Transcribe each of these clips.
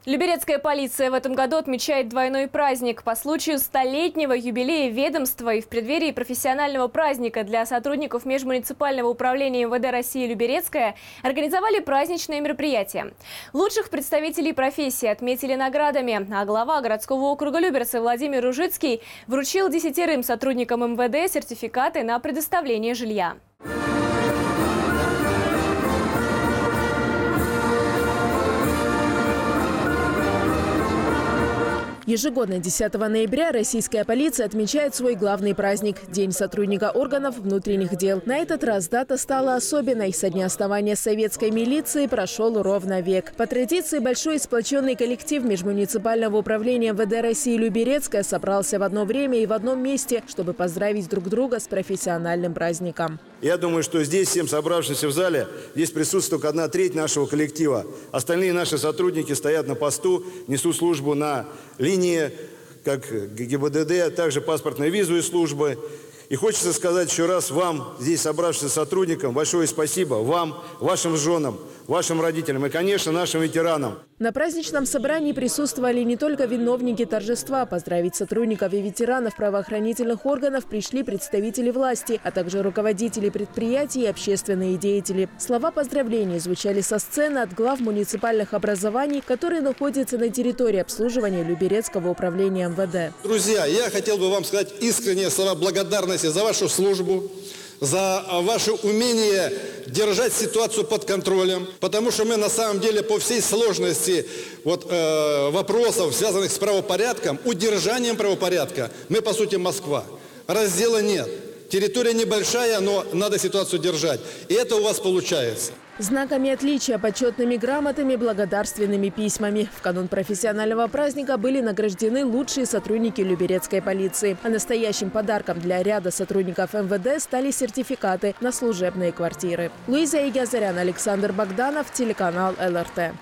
Люберецкая полиция в этом году отмечает двойной праздник. По случаю 100-летнего юбилея ведомства и в преддверии профессионального праздника для сотрудников межмуниципального управления МВД России «Люберецкая» организовали праздничные мероприятия. Лучших представителей профессии отметили наградами, а глава городского округа Люберцы Владимир Ружицкий вручил 10 сотрудникам МВД сертификаты на предоставление жилья. Ежегодно 10 ноября российская полиция отмечает свой главный праздник – День сотрудника органов внутренних дел. На этот раз дата стала особенной. Со дня основания советской милиции прошел ровно век. По традиции, большой сплоченный коллектив межмуниципального управления МВД России «Люберецкая» собрался в одно время и в одном месте, чтобы поздравить друг друга с профессиональным праздником. Я думаю, что здесь, всем собравшимся в зале, здесь присутствует только 1/3 нашего коллектива. Остальные наши сотрудники стоят на посту, несут службу на линии, как ГИБДД, также паспортной визовой службы. И хочется сказать еще раз вам, здесь собравшимся сотрудникам, большое спасибо вам, вашим женам, вашим родителям и, конечно, нашим ветеранам. На праздничном собрании присутствовали не только виновники торжества. Поздравить сотрудников и ветеранов правоохранительных органов пришли представители власти, а также руководители предприятий и общественные деятели. Слова поздравлений звучали со сцены от глав муниципальных образований, которые находятся на территории обслуживания Люберецкого управления МВД. Друзья, я хотел бы вам сказать искренние слова благодарности за вашу службу, за ваше умение держать ситуацию под контролем, потому что мы на самом деле по всей сложности вопросов, связанных с правопорядком, удержанием правопорядка, мы по сути Москва. Раздела нет. Территория небольшая, но надо ситуацию держать. И это у вас получается. Знаками отличия, почетными грамотами, благодарственными письмами. В канун профессионального праздника были награждены лучшие сотрудники Люберецкой полиции. А настоящим подарком для ряда сотрудников МВД стали сертификаты на служебные квартиры. Луиза Игазарян, Александр Богданов, телеканал ЛРТ.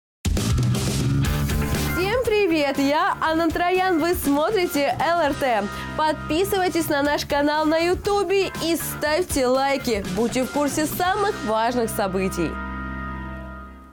Всем привет! Я Анна Троян. Вы смотрите ЛРТ. Подписывайтесь на наш канал на Ютубе и ставьте лайки. Будьте в курсе самых важных событий.